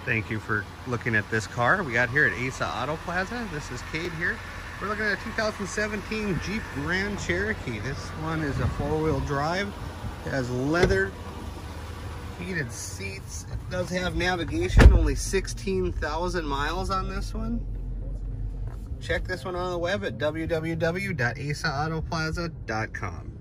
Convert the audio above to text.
Thank you for looking at this car we got here at Asa Auto Plaza. This is Cade here. We're looking at a 2017 Jeep Grand Cherokee. This one is a four-wheel drive. It has leather heated seats. It does have navigation, only 16,000 miles on this one. Check this one on the web at www.asaautoplaza.com.